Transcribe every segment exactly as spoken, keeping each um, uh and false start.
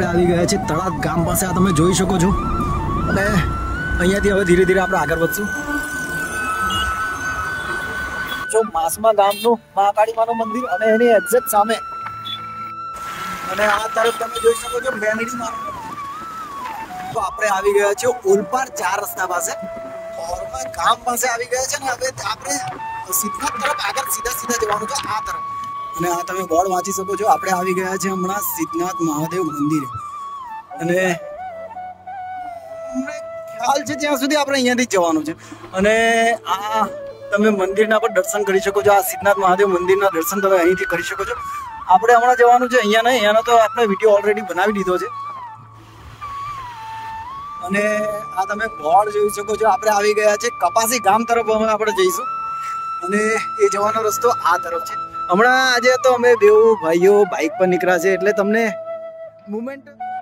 આવી ગયા છે તળાવ ગામ પાસે, આ તમે જોઈ શકો છો। અને અહીંયાથી હવે ધીરે ધીરે આપણે આગળ વધશું। જો માસમા ગામનું મહાકાળી માનું મંદિર અને એની એક્ઝેક્ટ સામે અને આ તરફ તમે જોઈ શકો છો મેમડી માનું। તો આપણે આવી ગયા છે ઓલપાડ ચાર રસ્તા પાસે, ઓરમા ગામ પાસે આવી ગયા છે ને હવે આપણે સિદ્ધનાથ તરફ આગળ સીધા સીધા જવાનું છે આ તરફ। અને આ તમે બોર્ડ વાંચી શકો છો, આપણે આવી ગયા છે હમણાં સિદ્ધનાથ મહાદેવ મંદિરે। અને ખ્યાલ છે ત્યાં સુધી આપણે અહીંયાથી જ જવાનું છે। અને આ તમે મંદિરના પણ દર્શન કરી શકો છો, આ સિદ્ધનાથ મહાદેવ મંદિરના દર્શન તમે અહીંથી કરી શકો છો। આપણે હમણાં જવાનું છે અહીંયા નહીં, અહીંયાનો તો આપણે વિડીયો ઓલરેડી બનાવી દીધો છે। અને આ તમે બોર્ડ જોઈ શકો છો, આપણે આવી ગયા છે કપાસી ગામ તરફ અમે આપણે જઈશું અને એ જવાનો રસ્તો આ તરફ છે। હમણાં આજે તો અમે બે ભાઈઓ બાઇક પર નીકળ્યા છે એટલે તમને મુમેન્ટ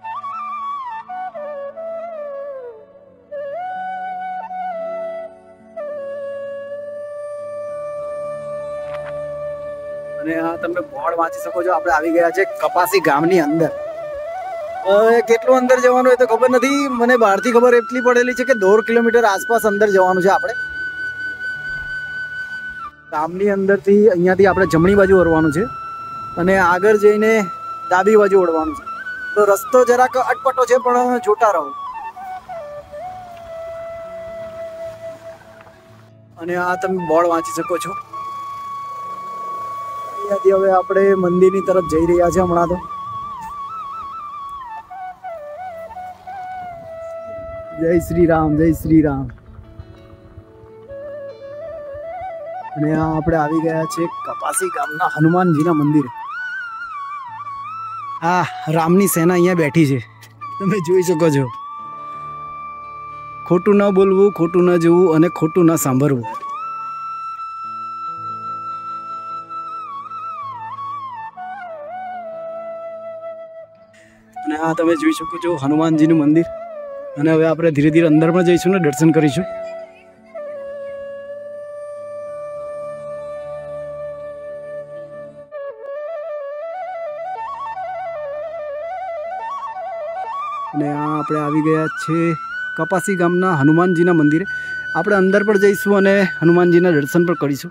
અને આ તમે બોર્ડ વાંચી શકો છો, આપણે આવી ગયા છે કપાસી ગામની અંદર। હવે કેટલું અંદર જવાનું એ તો ખબર નથી, મને બહારથી ખબર એટલી પડેલી છે કે દોઢ કિલોમીટર આસપાસ અંદર જવાનું છે આપણે ગામની અંદરથી। અહીંયાથી આપણે જમણી બાજુ વળવાનું છે અને આગળ જઈને ડાબી બાજુ વળવાનું છે। તો રસ્તો જરાક અટપટો છે પણ જોતા રહો। અને આ તમે બોર્ડ વાંચી શકો છો, અહીંયાથી હવે આપણે મંદિરની તરફ જઈ રહ્યા છે હમણાં તો। જય શ્રી રામ, જય શ્રી રામ। અને આ આપણે આવી ગયા છે કપાસી ગામના હનુમાનજીના મંદિરે। આ રામની સેના અહીંયા બેઠી છે, તમે જોઈ શકો છો। ખોટું ન બોલવું, ખોટું ન જોવું અને ખોટું ન સાંભળવું। અને આ તમે જોઈ શકો છો હનુમાનજીનું મંદિર। અને હવે આપણે ધીરે ધીરે અંદર પણ જઈશું ને દર્શન કરીશું। અને આ આપણે આવી ગયા છે કપાસી ગામના હનુમાનજીના મંદિરે। આપણે અંદર પણ જઈશું અને હનુમાનજીના દર્શન પણ કરીશું।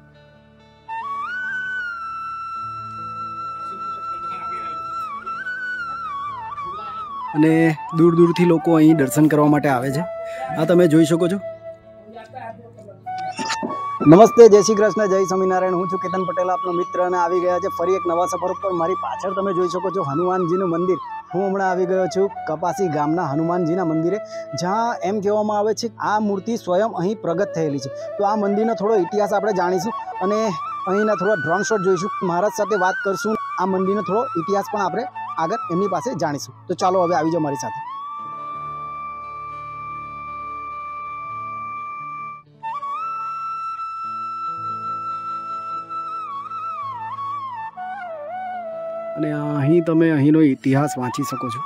અને દૂર દૂરથી લોકો અહીં દર્શન કરવા માટે આવે છે, આ તમે જોઈ શકો છો। નમસ્તે, જય શ્રી કૃષ્ણ, જય સ્વામિનારાયણ। હું છું કેતન પટેલ, આપનો મિત્ર, અને આવી ગયા છે ફરી એક નવા સફર ઉપર। મારી પાછળ તમે જોઈ શકો છો હનુમાનજીનું મંદિર। હું હમણાં આવી ગયો છું કપાસી ગામના હનુમાનજીના મંદિરે, જ્યાં એમ કહેવામાં આવે છે આ મૂર્તિ સ્વયં અહીં પ્રગટ થયેલી છે। તો આ મંદિરનો થોડો ઇતિહાસ આપણે જાણીશું અને અહીંના થોડા ડ્રોન શોટ જોઈશું, મહારાજ સાથે વાત કરશું, આ મંદિરનો થોડો ઇતિહાસ પણ આપણે આગળ એમની પાસે જાણીશું। તો ચાલો હવે આવી જાઓ મારી સાથે। અને અહીં તમે અહીંનો ઇતિહાસ વાંચી શકો છો।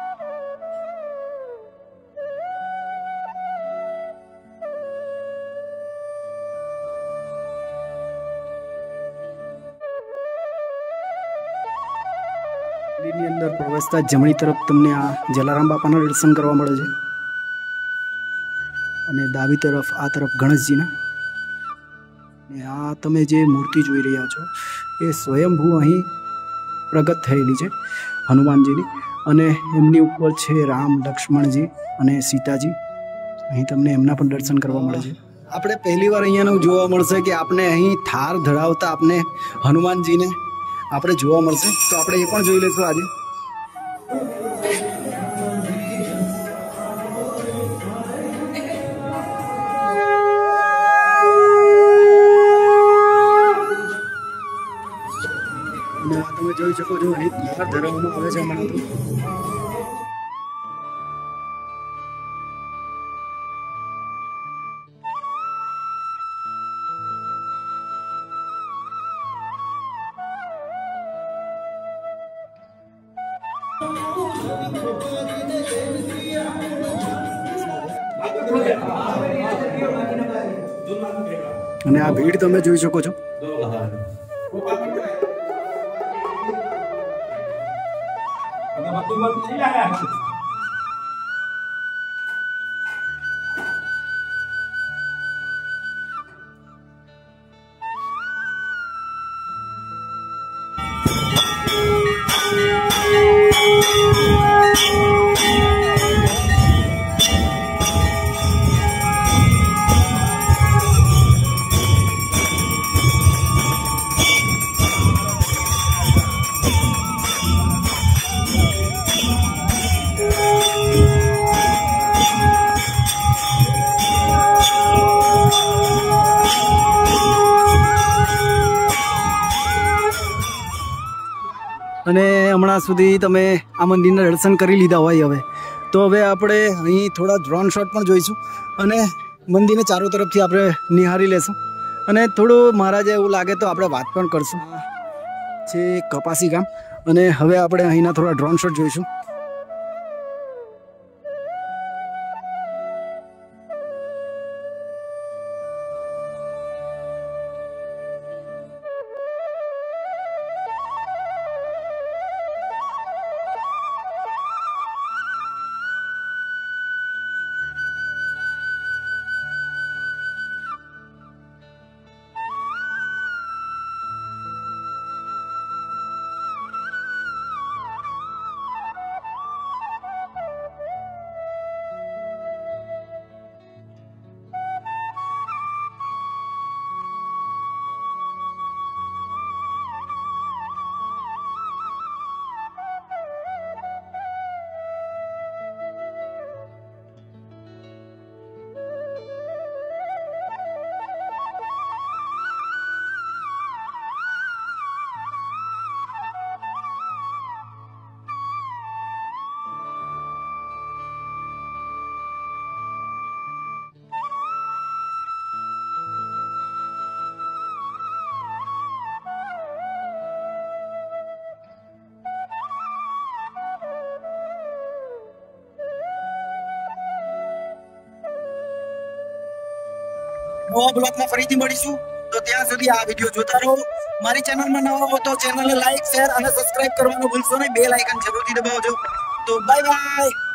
મંદિરની અંદર પ્રવેશતા જમણી તરફ તમને આ જલારામ બાપાના દર્શન કરવા મળે છે અને ડાબી તરફ આ તરફ ગણેશજીના। અને આ તમે જે મૂર્તિ જોઈ રહ્યા છો એ સ્વયંભૂ અહીં પ્રગટ થયેલી છે હનુમાનજીની, અને એમની ઉપર છે રામ, લક્ષ્મણજી અને સીતાજી। અહીં તમને એમના પણ દર્શન કરવા મળે છે। આપણે પહેલી વાર અહીંયાનું જોવા મળશે કે આપણે અહીં થાર ધરાવતા આપણે હનુમાનજીને આપણે જોવા મળશે, તો આપણે એ પણ જોઈ લઈશું આજે। તમે જોઈ શકો છો અહીં થાર ધરાવવામાં આવે છે હમણાં તો। અને આ ભીડ તમે જોઈ શકો છો। અને હમણાં સુધી તમે આ મંદિરના દર્શન કરી લીધા હોય હવે તો હવે આપણે અહીં થોડા ડ્રોન શોટ પણ જોઈશું અને મંદિરને ચારો તરફથી આપણે નિહાળી લેશું અને થોડું મહારાજે એવું લાગે તો આપણે વાત પણ કરશું છે કપાસી ગામ અને હવે આપણે અહીંના થોડા ડ્રોન શોટ જોઈશું. નવા બ્લોગમાં ફરીથી મળીશું તો ત્યાં સુધી આ વિડીયો જોતા રહો. મારી ચેનલમાં નવા હો તો ચેનલને લાઈક શેર અને સબસ્ક્રાઇબ કરવાનું ભૂલશો નહીં. બેલ આઇકન જરૂરથી દબાવજો. તો બાય બાય.